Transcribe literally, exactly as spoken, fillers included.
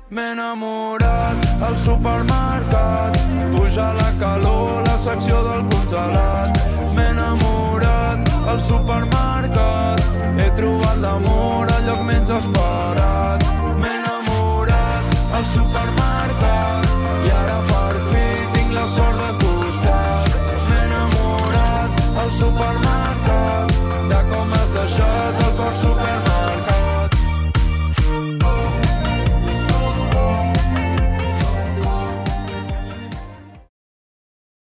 M'he enamorat al supermercat, puja la calor, la secció del congelat. M'he enamorat